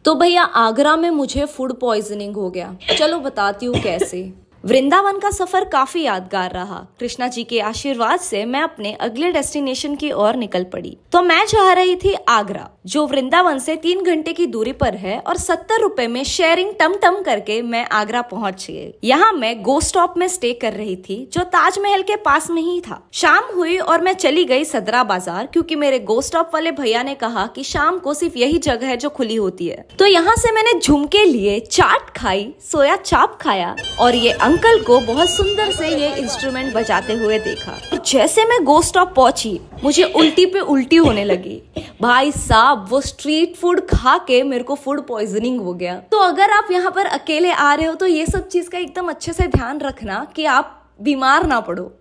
तो भैया आगरा में मुझे फूड पॉइजनिंग हो गया। चलो बताती हूँ कैसे। वृंदावन का सफर काफी यादगार रहा। कृष्णा जी के आशीर्वाद से मैं अपने अगले डेस्टिनेशन की ओर निकल पड़ी। तो मैं जा रही थी आगरा, जो वृंदावन से 3 घंटे की दूरी पर है, और 70 रुपए में शेयरिंग टम करके मैं आगरा पहुंच गई। यहाँ मैं गो स्टॉप में स्टे कर रही थी, जो ताजमहल के पास में ही था। शाम हुई और मैं चली गई सदरा बाजार, क्योंकि मेरे गो स्टॉप वाले भैया ने कहा कि शाम को सिर्फ यही जगह है जो खुली होती है। तो यहाँ से मैंने झुमके लिए, चाट खाई, सोया चाप खाया और ये अंकल को बहुत सुंदर से ये इंस्ट्रूमेंट बजाते हुए देखा। जैसे मैं गो स्टॉप पहुंची, मुझे उल्टी पे उल्टी होने लगी। भाई साहब, वो स्ट्रीट फूड खा के मेरे को फूड पॉइजनिंग हो गया। तो अगर आप यहाँ पर अकेले आ रहे हो तो ये सब चीज का एकदम अच्छे से ध्यान रखना कि आप बीमार ना पड़ो।